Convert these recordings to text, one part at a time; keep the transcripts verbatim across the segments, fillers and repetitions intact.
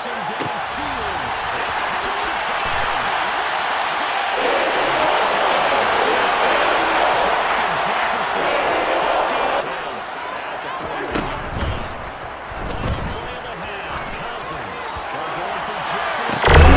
Motion downfield. It's caught the time. Justin Jefferson. fifteen ten at the forty-one-yard line. Final play of the half. Cousins. They're going for Jefferson.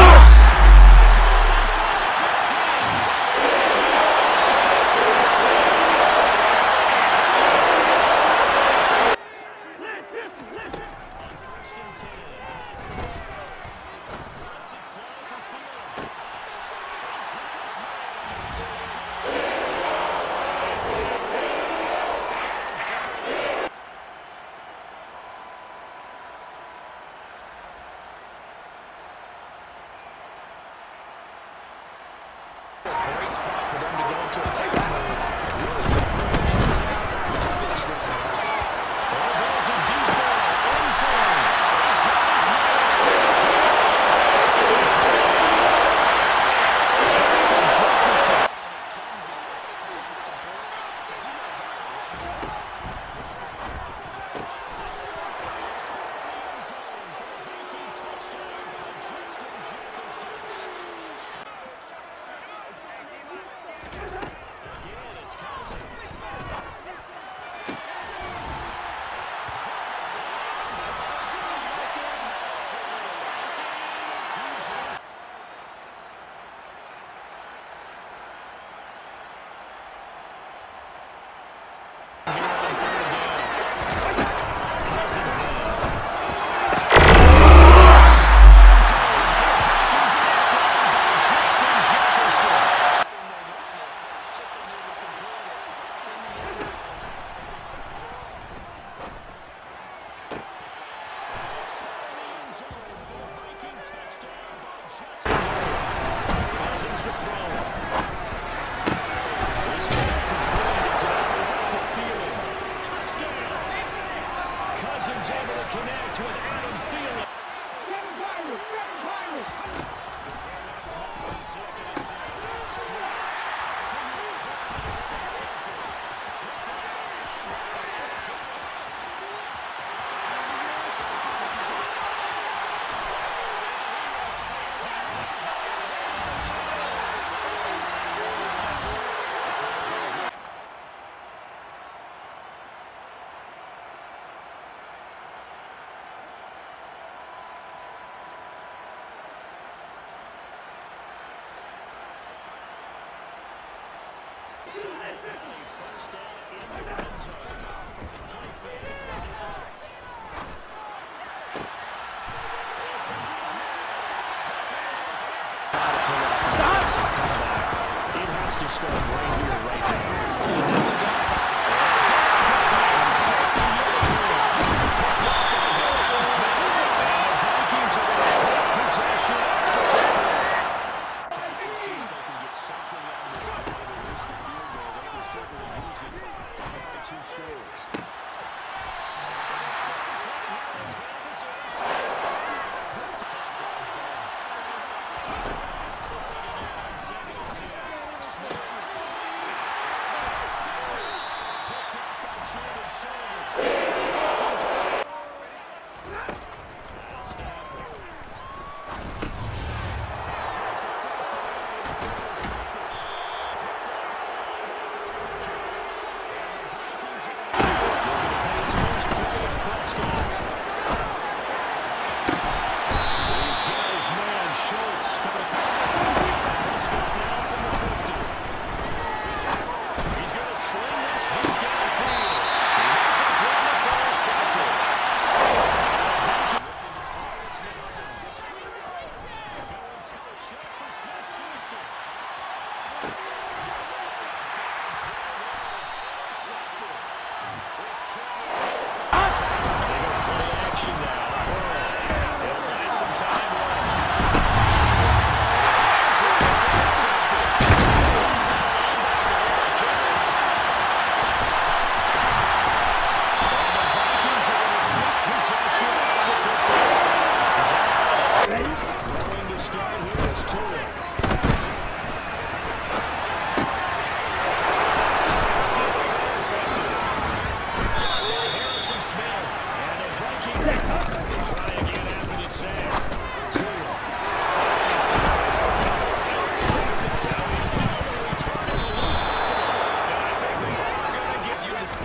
Great spot for them to go into attack mode. Really finish this one off. There goes a deep ball. End zone. He's got his man. It's Justin Jefferson. Cousins able to connect with Adam Thielen. First down in the red zone. Play fake. Cousins. It has to start right here, right now. Vikings are going to take possession. Check to see if they can get something out of this. They lose the field goal. They can certainly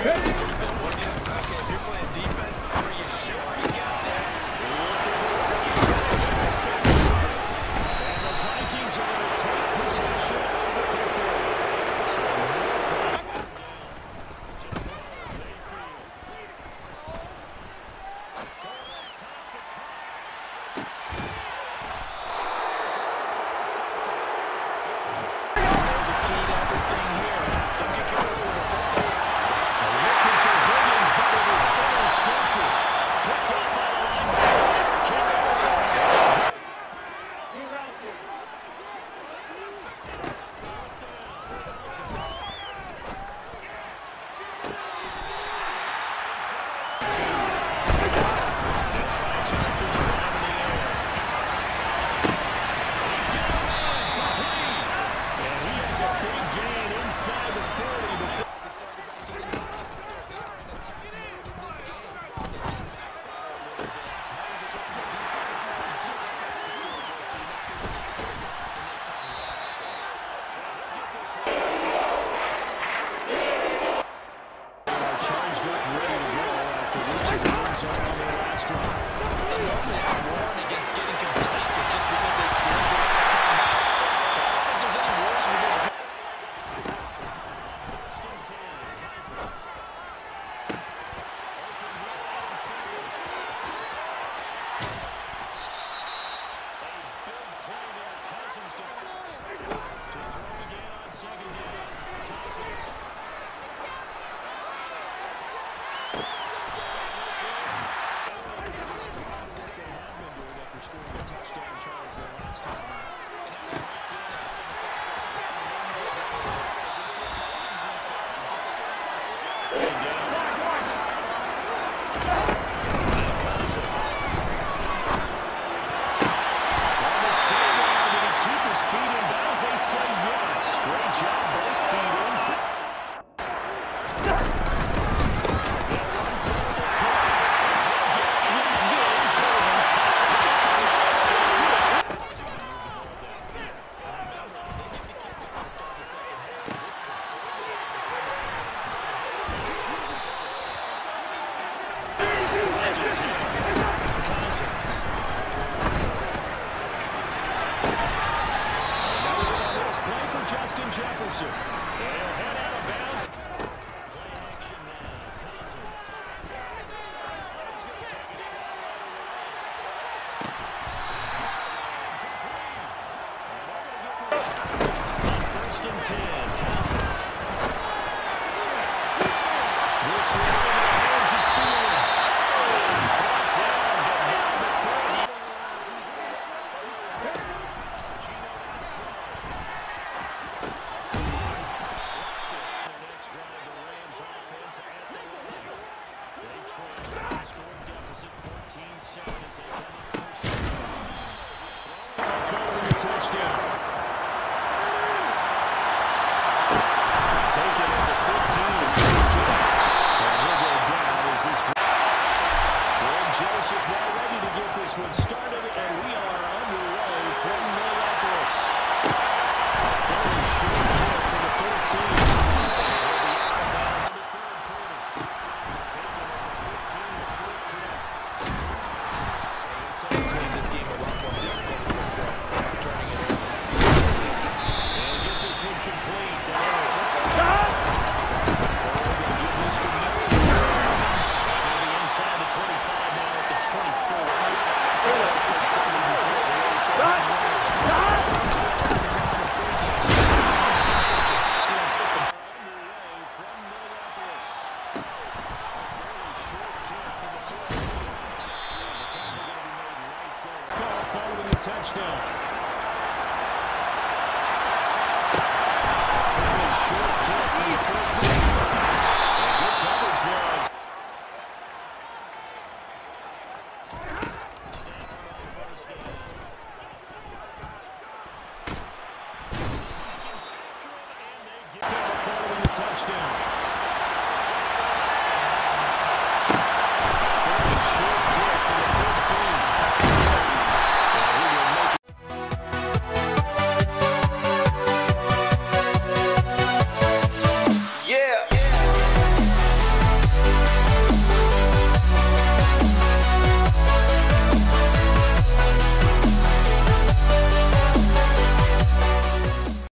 Touchdown. Take it at the fifteen. And he'll go down as this. Greg Joseph now ready to get this one started, and we are underway from Minneapolis. A fairly short kick for the fourteen. Touchdown.